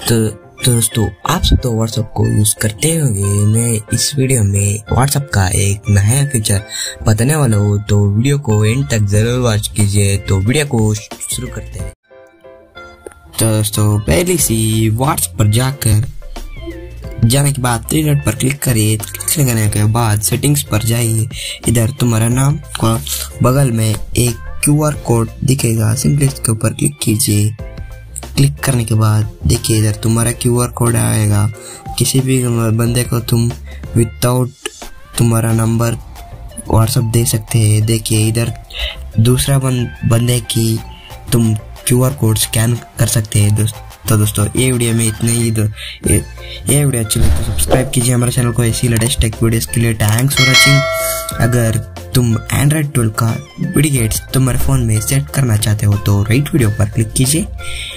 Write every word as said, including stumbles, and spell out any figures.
तो दोस्तों आप सब तो व्हाट्सएप को यूज करते होंगे। मैं इस वीडियो में व्हाट्सएप का एक नया फीचर बताने वाला हूँ, तो वीडियो को एंड तक जरूर वॉच कीजिए। तो वीडियो को शुरू करते हैं। तो दोस्तों पहले सी व्हाट्सएप पर जाकर जाने के बाद थ्री डॉट पर क्लिक करिए। क्लिक करने के बाद सेटिंग्स पर जाइए। इधर तुम्हारा नाम को बगल में एक क्यूआर कोड दिखेगा, सिंपली इसके ऊपर क्लिक कीजिए। क्लिक करने के बाद देखिए इधर तुम्हारा क्यूआर कोड आएगा। किसी भी बंदे को तुम विदाउट तुम्हारा नंबर व्हाट्सएप दे सकते हैं। देखिए इधर दूसरा बंदे की तुम क्यूआर कोड स्कैन कर सकते हैं। दोस्त तो दोस्तों ये वीडियो में इतने ही। दो ये, ये वीडियो अच्छी लगे तो सब्सक्राइब कीजिए हमारे चैनल को ऐसी लेटेस्ट टेक वीडियोस के लिए। Thanks for watching. अगर तुम एंड्रॉइड ट्वेल्व का विडगेट्स तुम्हारे फोन में सेट करना चाहते हो तो राइट वीडियो पर क्लिक कीजिए।